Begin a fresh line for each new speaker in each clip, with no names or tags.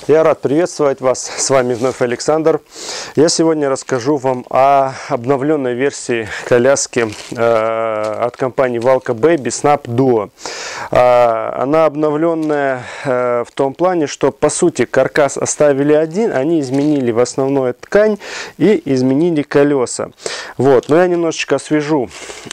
Я рад приветствовать вас. С вами вновь Александр. Я сегодня расскажу вам о обновленной версии коляски от компании Valka Baby Snap Duo. Она обновленная в том плане, что по сути каркас оставили один, они изменили в основную ткань и изменили колеса. Вот. Но я немножечко освежу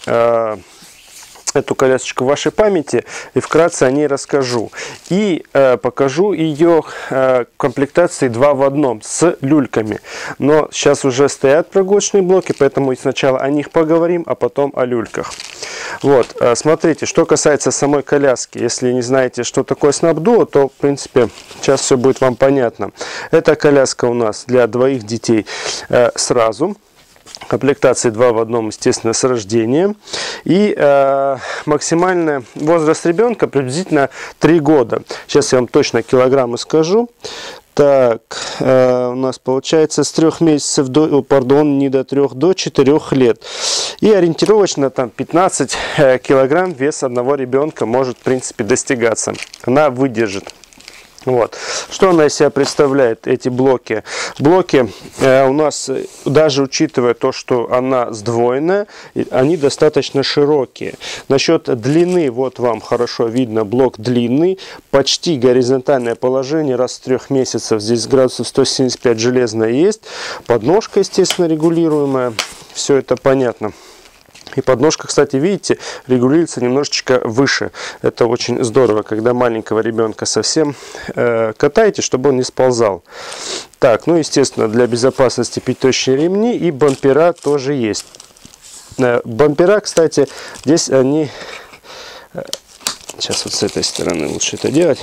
эту колясочку в вашей памяти и вкратце о ней расскажу. И покажу ее комплектации 2 в 1 с люльками. Но сейчас уже стоят прогулочные блоки, поэтому сначала о них поговорим, а потом о люльках. Вот, смотрите, что касается самой коляски. Если не знаете, что такое Snap Duo, то в принципе сейчас все будет вам понятно. Эта коляска у нас для 2 детей сразу. Комплектации 2 в 1, естественно, с рождения. И максимальный возраст ребенка приблизительно 3 года. Сейчас я вам точно килограммы скажу. Так, у нас получается с 3 месяцев до, не до 3, до 4 лет. И ориентировочно там 15 килограмм вес одного ребенка может, в принципе, достигаться. Она выдержит. Вот. Что она из себя представляет, эти блоки? Блоки у нас, даже учитывая то, что она сдвоенная, они достаточно широкие. Насчет длины, вот вам хорошо видно, блок длинный, почти горизонтальное положение, раз в 3 месяцев, здесь градусов 175 железная есть, подножка, естественно, регулируемая, все это понятно. И подножка, кстати, видите, регулируется немножечко выше. Это очень здорово, когда маленького ребенка совсем катаете, чтобы он не сползал. Так, ну, естественно, для безопасности пяточные ремни и бампера тоже есть. Бампера, кстати, здесь они... Сейчас вот с этой стороны лучше это делать.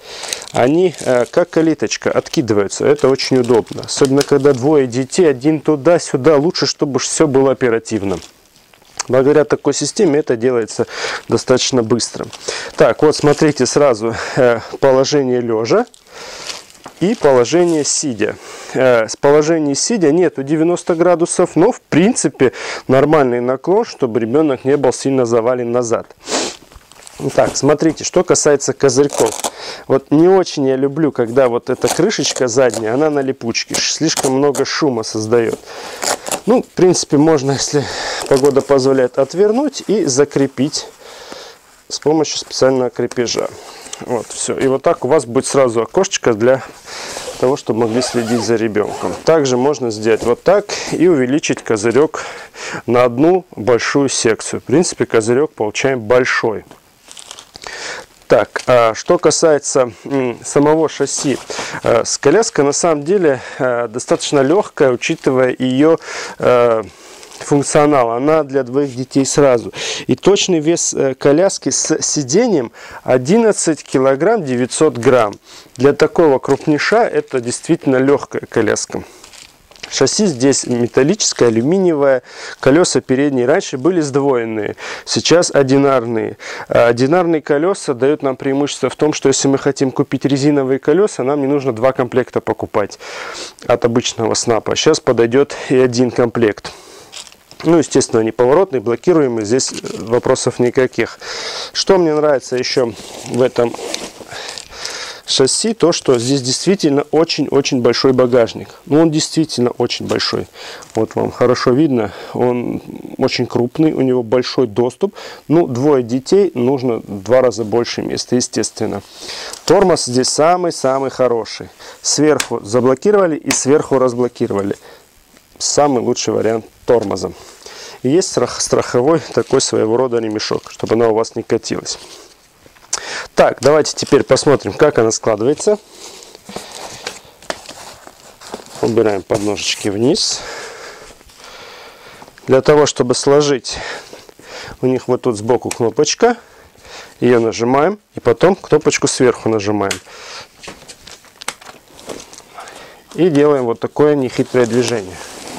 Они как калиточка откидываются. Это очень удобно. Особенно, когда 2 детей, один туда-сюда. Лучше, чтобы все было оперативно. Благодаря такой системе это делается достаточно быстро. Так, вот смотрите сразу положение лежа и положение сидя. С положения сидя нету 90 градусов, но в принципе нормальный наклон, чтобы ребенок не был сильно завален назад. Так, смотрите, что касается козырьков. Вот не очень я люблю, когда вот эта крышечка задняя, она на липучке. Слишком много шума создает. Ну, в принципе, можно, если погода позволяет, отвернуть и закрепить с помощью специального крепежа. Вот, все. И вот так у вас будет сразу окошечко для того, чтобы могли следить за ребенком. Также можно сделать вот так и увеличить козырек на одну большую секцию. В принципе, козырек получаем большой. Так, что касается самого шасси, коляска на самом деле достаточно легкая, учитывая ее функционал. Она для 2 детей сразу. И точный вес коляски с сиденьем 11 килограмм 900 грамм. Для такого крупняша это действительно легкая коляска. Шасси здесь металлическое, алюминиевое. Колеса передние раньше были сдвоенные, сейчас одинарные. Одинарные колеса дают нам преимущество в том, что если мы хотим купить резиновые колеса, нам не нужно 2 комплекта покупать от обычного снапа. Сейчас подойдет и 1 комплект. Ну, естественно, они поворотные, блокируемые, здесь вопросов никаких. Что мне нравится еще в этом шасси, то, что здесь действительно очень-очень большой багажник. Ну, он действительно очень большой. Вот вам хорошо видно, он очень крупный, у него большой доступ. Ну, 2 детей, нужно в 2 раза больше места, естественно. Тормоз здесь самый-самый хороший. Сверху заблокировали и сверху разблокировали. Самый лучший вариант тормоза. И есть страховой такой своего рода ремешок, чтобы она у вас не катилась. Так, давайте теперь посмотрим, как она складывается. Убираем подножечки вниз. Для того, чтобы сложить, у них вот тут сбоку кнопочка. Ее нажимаем, и потом кнопочку сверху нажимаем. И делаем вот такое нехитрое движение.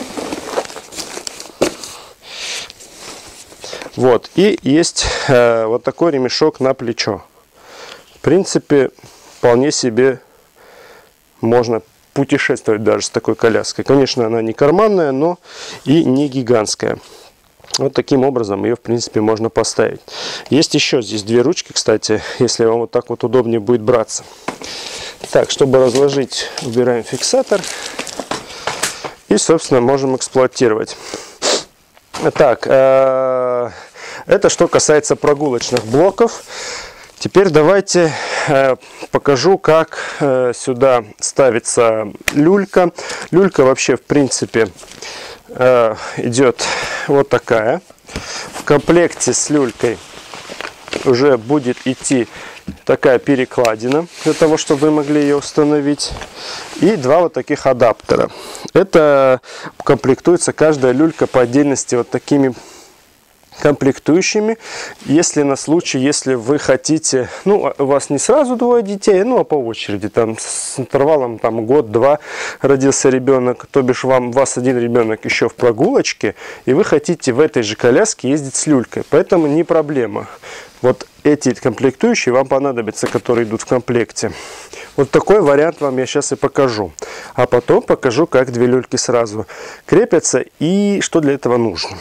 Вот, и есть вот такой ремешок на плечо. В принципе, вполне себе можно путешествовать даже с такой коляской. Конечно, она не карманная, но и не гигантская. Вот таким образом ее, в принципе, можно поставить. Есть еще здесь 2 ручки, кстати, если вам вот так вот удобнее будет браться. Так, чтобы разложить, убираем фиксатор. И, собственно, можем эксплуатировать. Так, это что касается прогулочных блоков. Теперь давайте покажу, как сюда ставится люлька. Люлька вообще, в принципе, идет вот такая. В комплекте с люлькой уже будет идти такая перекладина, для того, чтобы вы могли ее установить. И два вот таких адаптера. Это комплектуется каждая люлька по отдельности вот такими комплектующими. Если на случай, если вы хотите, ну, у вас не сразу двое детей, ну, а по очереди, там, с интервалом, там, год-два родился ребенок, то бишь у вас один ребенок еще в прогулочке, и вы хотите в этой же коляске ездить с люлькой, поэтому не проблема. Вот эти комплектующие вам понадобятся, которые идут в комплекте. Вот такой вариант вам я сейчас и покажу. А потом покажу, как две люльки сразу крепятся и что для этого нужно.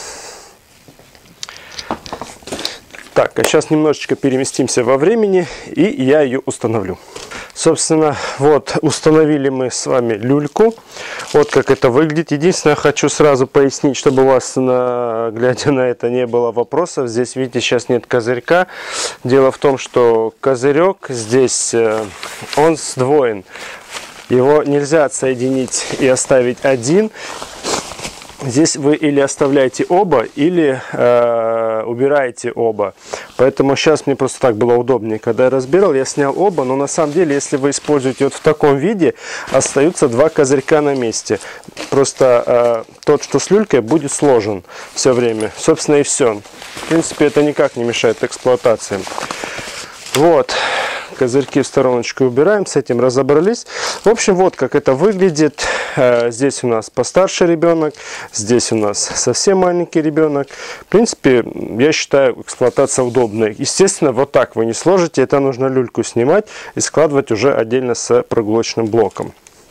Так, а сейчас немножечко переместимся во времени, и я ее установлю. Собственно, вот установили мы с вами люльку. Вот как это выглядит. Единственное, хочу сразу пояснить, чтобы у вас, глядя на это, не было вопросов. Здесь, видите, сейчас нет козырька. Дело в том, что козырек здесь, он сдвоен. Его нельзя отсоединить и оставить один. Здесь вы или оставляете оба, или убираете оба. Поэтому сейчас мне просто так было удобнее. Когда я разбирал, я снял оба. Но на самом деле, если вы используете вот в таком виде, остаются два козырька на месте. Просто тот, что с люлькой, будет сложен все время. Собственно, и все. В принципе, это никак не мешает эксплуатации. Вот. Козырьки в стороночку убираем, с этим разобрались. В общем, вот как это выглядит. Здесь у нас постарше ребенок, здесь у нас совсем маленький ребенок. В принципе, я считаю, эксплуатация удобная. Естественно, вот так вы не сложите, это нужно люльку снимать и складывать уже отдельно с прогулочным блоком.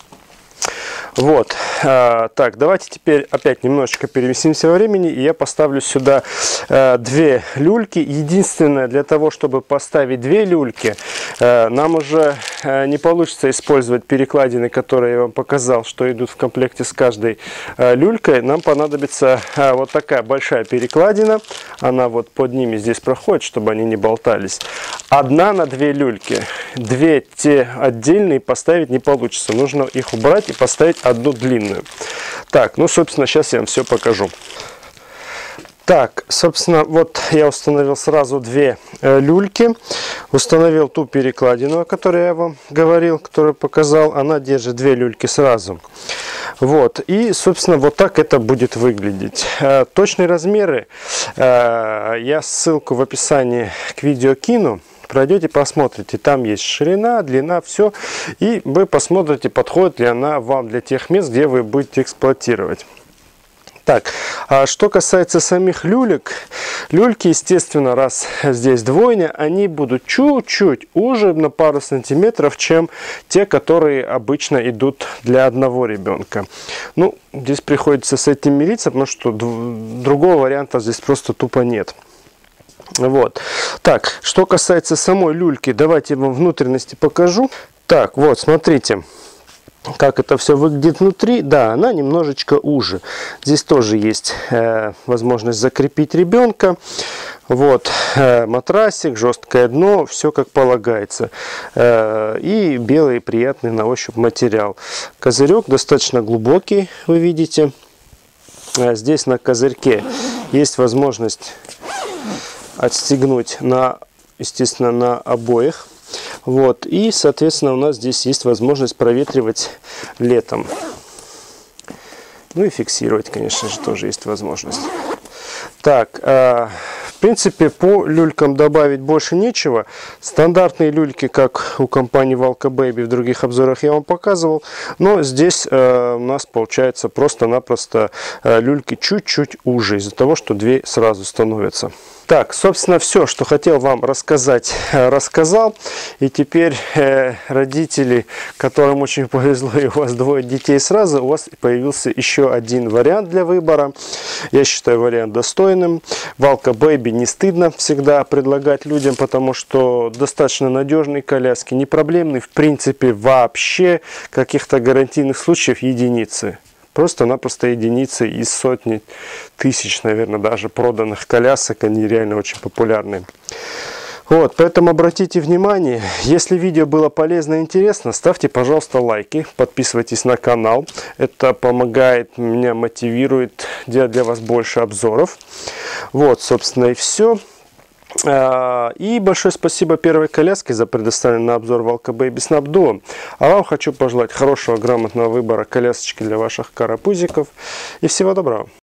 Вот, так, давайте теперь опять немножечко переместимся во времени, и я поставлю сюда две люльки. Единственное, для того, чтобы поставить две люльки, нам уже не получится использовать перекладины, которые я вам показал, что идут в комплекте с каждой люлькой. Нам понадобится вот такая большая перекладина, она вот под ними здесь проходит, чтобы они не болтались. Одна на две люльки, две те отдельные поставить не получится, нужно их убрать и поставить одну длинную. Так, ну, собственно, сейчас я вам все покажу. Так, собственно, вот я установил сразу две люльки. Установил ту перекладину, о которой я вам говорил, которую показал. Она держит две люльки сразу. Вот, и, собственно, вот так это будет выглядеть. Точные размеры я ссылку в описании к видео кину. Пройдете, посмотрите, там есть ширина, длина, все, и вы посмотрите, подходит ли она вам для тех мест, где вы будете эксплуатировать. Так, а что касается самих люлек, люльки, естественно, раз здесь двойня, они будут чуть-чуть уже на пару сантиметров, чем те, которые обычно идут для одного ребенка. Ну, здесь приходится с этим мириться, потому что другого варианта здесь просто тупо нет. Вот. Так, что касается самой люльки, давайте я вам внутренности покажу. Так, вот, смотрите, как это все выглядит внутри. Да, она немножечко уже. Здесь тоже есть возможность закрепить ребенка. Вот, матрасик, жесткое дно, все как полагается. И белый приятный на ощупь материал. Козырек достаточно глубокий, вы видите. Здесь на козырьке есть возможность отстегнуть естественно, на обоих. Вот. И, соответственно, у нас здесь есть возможность проветривать летом. Ну и фиксировать, конечно же, тоже есть возможность. Так, в принципе, по люлькам добавить больше нечего. Стандартные люльки, как у компании Valka Baby, в других обзорах я вам показывал. Но здесь у нас получается просто-напросто люльки чуть-чуть уже, из-за того, что две сразу становятся. Так, собственно, все, что хотел вам рассказать, рассказал. И теперь родители, которым очень повезло, и у вас двое детей сразу, у вас появился еще один вариант для выбора. Я считаю вариант достойным. Valka Baby не стыдно всегда предлагать людям, потому что достаточно надежные коляски, не проблемные, в принципе, вообще каких-то гарантийных случаев единицы. Просто-напросто единицы из сотни тысяч, наверное, даже проданных колясок, они реально очень популярны. Вот, поэтому обратите внимание, если видео было полезно и интересно, ставьте, пожалуйста, лайки, подписывайтесь на канал. Это помогает, меня мотивирует делать для вас больше обзоров. Вот, собственно, и все. И большое спасибо первой коляске за предоставленный обзор Valka Baby Snap Duo. А вам хочу пожелать хорошего, грамотного выбора колясочки для ваших карапузиков. И всего доброго.